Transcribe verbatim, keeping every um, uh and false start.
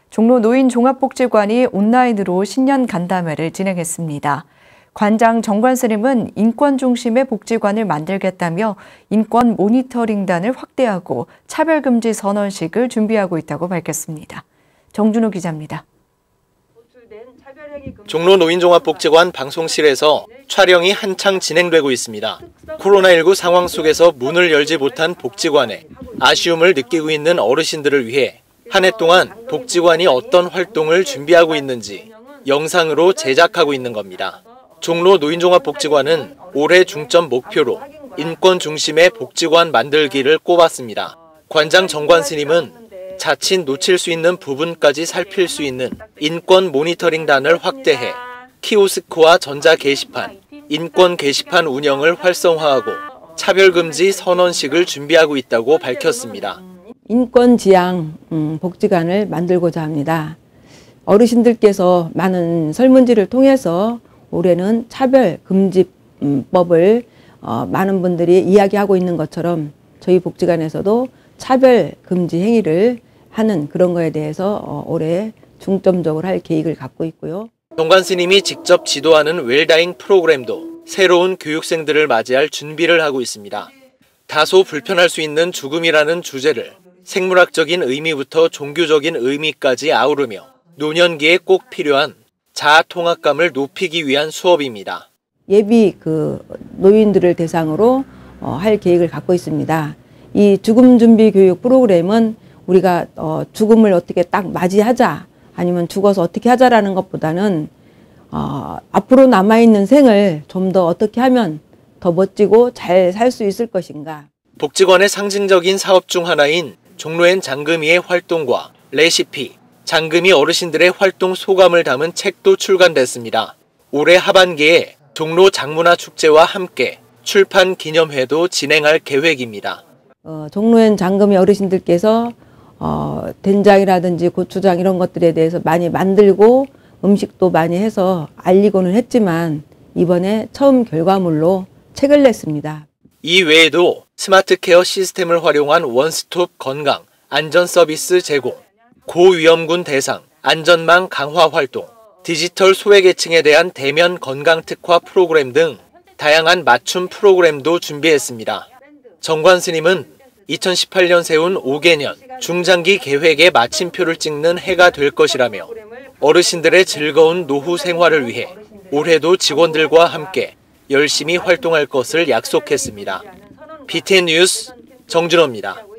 종로 노인종합복지관이 온라인으로 신년 간담회를 진행했습니다. 관장 정관 스님은 인권 중심의 복지관을 만들겠다며 인권 모니터링단을 확대하고 차별금지 선언식을 준비하고 있다고 밝혔습니다. 정준호 기자입니다. 종로 노인종합복지관 방송실에서 촬영이 한창 진행되고 있습니다. 코로나십구 상황 속에서 문을 열지 못한 복지관에 아쉬움을 느끼고 있는 어르신들을 위해 한 해 동안 복지관이 어떤 활동을 준비하고 있는지 영상으로 제작하고 있는 겁니다. 종로 노인종합복지관은 올해 중점 목표로 인권 중심의 복지관 만들기를 꼽았습니다. 관장 정관 스님은 자칫 놓칠 수 있는 부분까지 살필 수 있는 인권 모니터링단을 확대해 키오스크와 전자 게시판, 인권 게시판 운영을 활성화하고 차별금지 선언식을 준비하고 있다고 밝혔습니다. 인권지향 복지관을 만들고자 합니다. 어르신들께서 많은 설문지를 통해서 올해는 차별금지법을 많은 분들이 이야기하고 있는 것처럼 저희 복지관에서도 차별금지 행위를 하는 그런 거에 대해서 올해 중점적으로 할 계획을 갖고 있고요. 정관 스님이 직접 지도하는 웰다잉 프로그램도 새로운 교육생들을 맞이할 준비를 하고 있습니다. 다소 불편할 수 있는 죽음이라는 주제를 생물학적인 의미부터 종교적인 의미까지 아우르며 노년기에 꼭 필요한 자아 통합감을 높이기 위한 수업입니다. 예비 그 노인들을 대상으로 어, 할 계획을 갖고 있습니다. 이 죽음 준비 교육 프로그램은 우리가 어, 죽음을 어떻게 딱 맞이하자 아니면 죽어서 어떻게 하자라는 것보다는 어, 앞으로 남아있는 생을 좀 더 어떻게 하면 더 멋지고 잘 살 수 있을 것인가. 복지관의 상징적인 사업 중 하나인 종로엔 장금이의 활동과 레시피, 장금이 어르신들의 활동 소감을 담은 책도 출간됐습니다. 올해 하반기에 종로 장문화 축제와 함께 출판 기념회도 진행할 계획입니다. 어, 종로엔 장금이 어르신들께서 어, 된장이라든지 고추장 이런 것들에 대해서 많이 만들고 음식도 많이 해서 알리고는 했지만 이번에 처음 결과물로 책을 냈습니다. 이 외에도 스마트 케어 시스템을 활용한 원스톱 건강, 안전 서비스 제공, 고위험군 대상, 안전망 강화 활동, 디지털 소외계층에 대한 대면 건강 특화 프로그램 등 다양한 맞춤 프로그램도 준비했습니다. 정관 스님은 이천십팔 년 세운 오 개년 중장기 계획의 마침표를 찍는 해가 될 것이라며 어르신들의 즐거운 노후 생활을 위해 올해도 직원들과 함께 열심히 활동할 것을 약속했습니다. 비티엔 뉴스 정준호입니다.